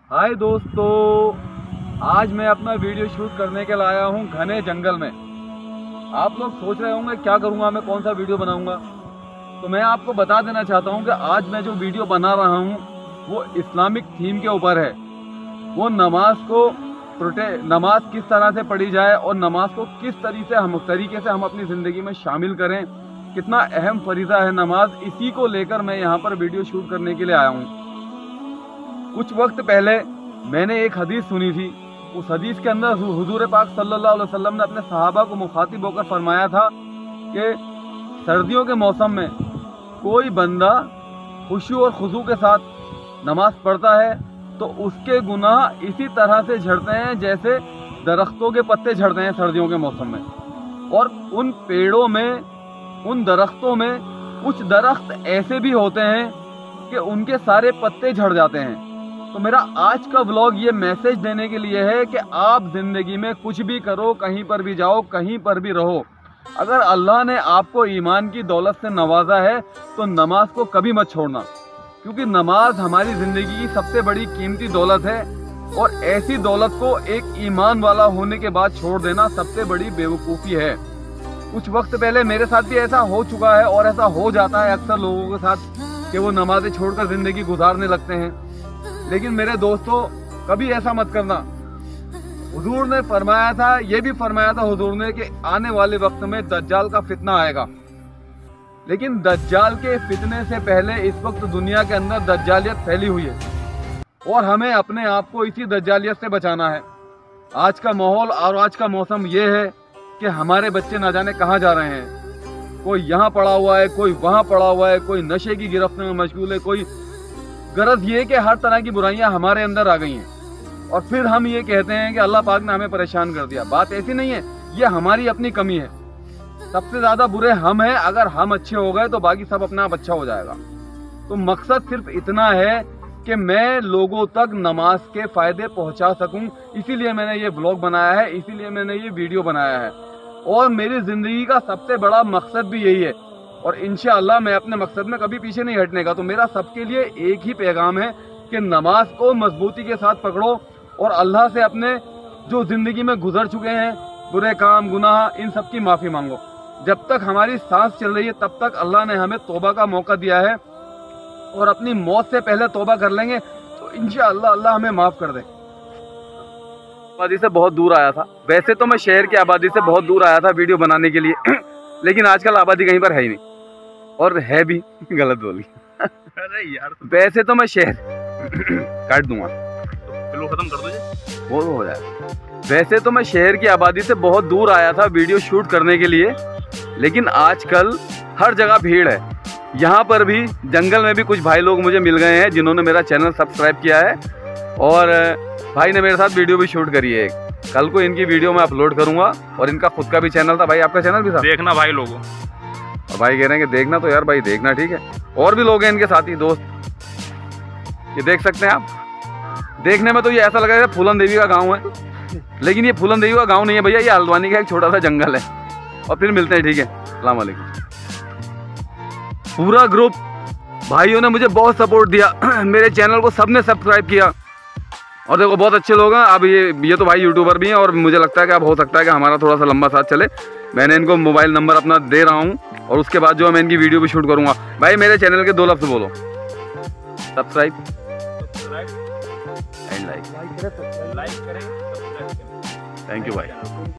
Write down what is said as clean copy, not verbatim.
हाय दोस्तों, आज मैं अपना वीडियो शूट करने के लिए आया हूँ घने जंगल में। आप लोग सोच रहे होंगे क्या करूँगा मैं, कौन सा वीडियो बनाऊँगा। तो मैं आपको बता देना चाहता हूँ कि आज मैं जो वीडियो बना रहा हूँ वो इस्लामिक थीम के ऊपर है। वो नमाज किस तरह से पढ़ी जाए और नमाज को किस तरीके से हम अपनी ज़िंदगी में शामिल करें, कितना अहम फरीज़ा है नमाज, इसी को लेकर मैं यहाँ पर वीडियो शूट करने के लिए आया हूँ। कुछ वक्त पहले मैंने एक हदीस सुनी थी। उस हदीस के अंदर हुजूर पाक सल्लल्लाहु अलैहि वसल्लम ने अपने सहाबा को मुखातिब होकर फरमाया था कि सर्दियों के मौसम में कोई बंदा खुशू और खुशू के साथ नमाज पढ़ता है तो उसके गुनाह इसी तरह से झड़ते हैं जैसे दरख्तों के पत्ते झड़ते हैं सर्दियों के मौसम में। और उन पेड़ों में, उन दरख्तों में कुछ दरख्त ऐसे भी होते हैं कि उनके सारे पत्ते झड़ जाते हैं। तो मेरा आज का व्लॉग ये मैसेज देने के लिए है कि आप ज़िंदगी में कुछ भी करो, कहीं पर भी जाओ, कहीं पर भी रहो, अगर अल्लाह ने आपको ईमान की दौलत से नवाजा है तो नमाज को कभी मत छोड़ना, क्योंकि नमाज हमारी ज़िंदगी की सबसे बड़ी कीमती दौलत है। और ऐसी दौलत को एक ईमान वाला होने के बाद छोड़ देना सबसे बड़ी बेवकूफ़ी है। कुछ वक्त पहले मेरे साथ भी ऐसा हो चुका है और ऐसा हो जाता है अक्सर लोगों के साथ कि वो नमाज़ें छोड़कर ज़िंदगी गुजारने लगते हैं। लेकिन मेरे दोस्तों, कभी ऐसा मत करना। हुजूर ने फरमाया था, ये भी फरमाया था हुजूर ने कि आने वाले वक्त में दज्जाल का फितना आएगा। लेकिन दज्जाल के फितने से पहले इस वक्त दुनिया के अंदर दज्जालियत फैली हुई है और हमें अपने आप को इसी दज्जालियत से बचाना है। आज का माहौल और आज का मौसम ये है कि हमारे बच्चे ना जाने कहाँ जा रहे हैं। कोई यहाँ पड़ा हुआ है, कोई वहाँ पड़ा हुआ है, कोई नशे की गिरफ्त में मशगूल है, कोई गरज ये कि हर तरह की बुराइयां हमारे अंदर आ गई हैं और फिर हम ये कहते हैं कि अल्लाह पाक ने हमें परेशान कर दिया। बात ऐसी नहीं है, ये हमारी अपनी कमी है। सबसे ज़्यादा बुरे हम हैं। अगर हम अच्छे हो गए तो बाकी सब अपना आप अच्छा हो जाएगा। तो मकसद सिर्फ इतना है कि मैं लोगों तक नमाज के फ़ायदे पहुंचा सकूं, इसीलिए मैंने ये व्लॉग बनाया है, इसीलिए मैंने ये वीडियो बनाया है। और मेरी ज़िंदगी का सबसे बड़ा मकसद भी यही है और इंशाअल्लाह मैं अपने मकसद में कभी पीछे नहीं हटने का। तो मेरा सबके लिए एक ही पैगाम है कि नमाज को मजबूती के साथ पकड़ो और अल्लाह से अपने जो ज़िंदगी में गुजर चुके हैं बुरे काम, गुनाह, इन सब की माफ़ी मांगो। जब तक हमारी सांस चल रही है तब तक अल्लाह ने हमें तौबा का मौका दिया है और अपनी मौत से पहले तौबा कर लेंगे तो इंशाअल्लाह अल्लाह हमें माफ़ कर दे। आबादी से बहुत दूर आया था। वैसे तो मैं शहर की आबादी से बहुत दूर आया था वीडियो बनाने के लिए लेकिन आजकल आबादी कहीं पर है ही नहीं और है भी गलत बोली। अरे यार, वैसे तो मैं शहर काट दूंगा तो खत्म कर दो, वो हो जाए। वैसे तो मैं शहर की आबादी से बहुत दूर आया था वीडियो शूट करने के लिए, लेकिन आजकल हर जगह भीड़ है। यहाँ पर भी जंगल में भी कुछ भाई लोग मुझे मिल गए हैं जिन्होंने मेरा चैनल सब्सक्राइब किया है और भाई ने मेरे साथ वीडियो भी शूट करी है। कल को इनकी वीडियो मैं अपलोड करूंगा और इनका खुद का भी चैनल था। भाई आपका चैनल भी था, देखना भाई लोगों। और भाई कह रहे हैं कि देखना, तो यार भाई देखना, ठीक है। और भी लोग हैं इनके साथी दोस्त, ये देख सकते हैं आप। देखने में तो ये ऐसा लग रहा है फूलन देवी का गाँव है, लेकिन ये फूलन देवी का गाँव नहीं है भैया, ये हल्द्वानी का एक छोटा सा जंगल है। और फिर मिलते हैं, ठीक है। अस्सलाम वालेकुम। पूरा ग्रुप भाइयों ने मुझे बहुत सपोर्ट दिया मेरे चैनल को सबने सब्सक्राइब किया और देखो बहुत अच्छे लोग हैं। अब ये तो भाई यूट्यूबर भी हैं और मुझे लगता है कि अब हो सकता है कि हमारा थोड़ा सा लंबा साथ चले। मैंने इनको मोबाइल नंबर अपना दे रहा हूँ और उसके बाद जो मैं इनकी वीडियो भी शूट करूँगा। भाई मेरे चैनल के 2 लफ्ज़ बोलो, सब्सक्राइब एंड लाइक करें। थैंक यू भाई।